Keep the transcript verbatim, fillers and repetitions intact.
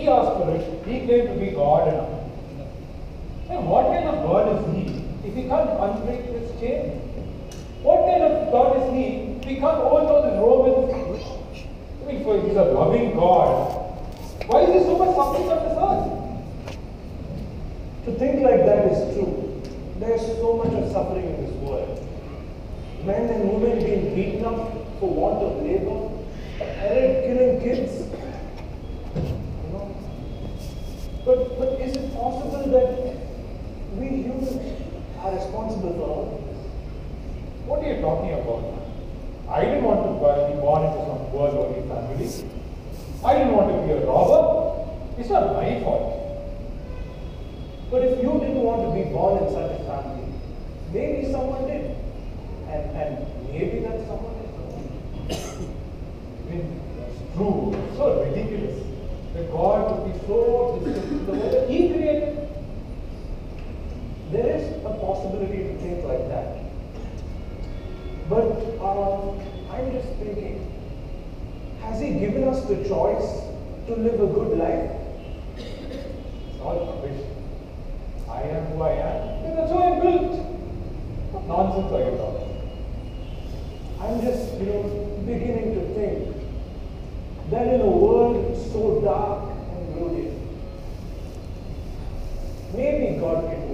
he asked for it, he claimed to be God and all. And what kind of God is he if he can't unbreak this chain? What kind of God is he if he can't overthrow the Romans? I mean, for he's a loving God. Why is there so much suffering on this earth? To think like that is true. There is so much of suffering in this world. Men and women being beaten up for want of labor, Herod killing kids. You know. But but is it possible that we humans are responsible for all of this? What are you talking about? I didn't want to be born into some poor lonely family. I didn't want to be a robber. It's not my fault. But if you didn't want to be born in such a family, maybe someone did. And, and maybe that someone is. I mean, it's true. It's so ridiculous that God would be so distant from the world that He created. There is a possibility to think like that. But uh, I'm just thinking, has He given us the choice to live a good life? It's all rubbish. I am who I am, and that's who I'm built. What nonsense are you talking? I'm just, you know, beginning to think that in a world so dark and gloomy, maybe God can